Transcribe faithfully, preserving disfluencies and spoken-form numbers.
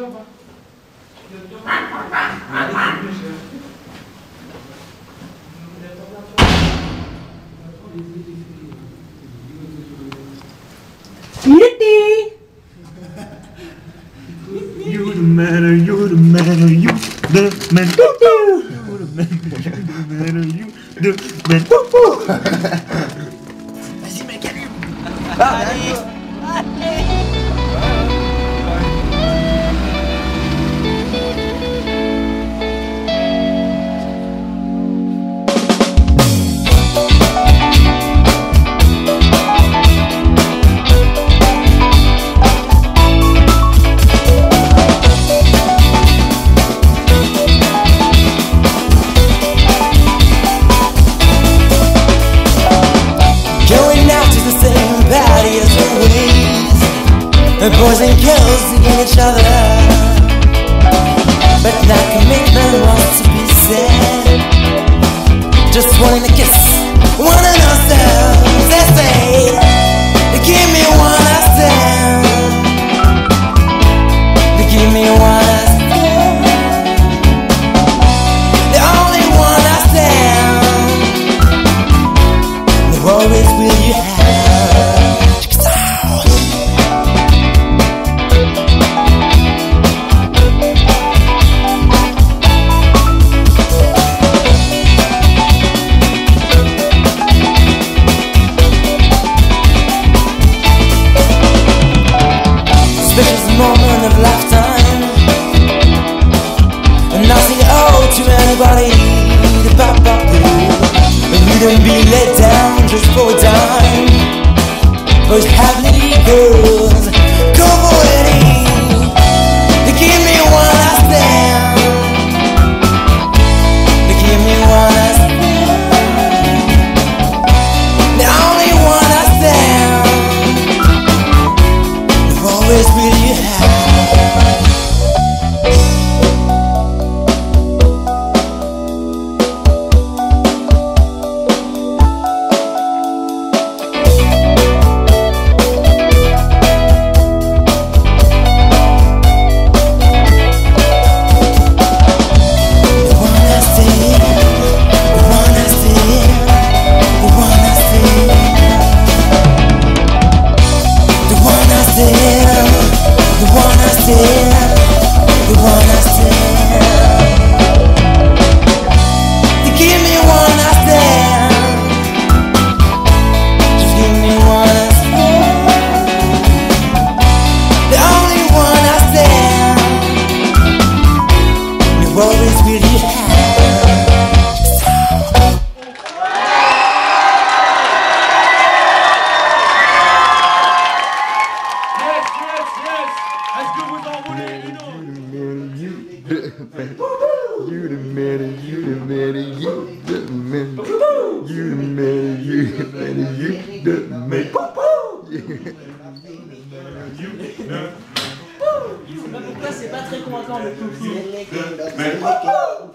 ou pas? You the man, you the man, you the man, you the man, you the man, vas-y mec, allume. Allez, allez. The boys and girls seeking each other, but that commitment wants to be said. Just wanting to kiss one of ourselves. They say, give me one I stand. Give me one I stand. The only one I stand. The always will you have. Moment of lifetime, and nothing owed to anybody to pop up and wouldn't be let down just for a dime. Those happy girls, compo they give me one I stand. They give me one I stand. The only one I stand. They've always been. You the man, you the man, you the man, you the man, you the man, you the man. Pourquoi c'est pas très convaincant le tout.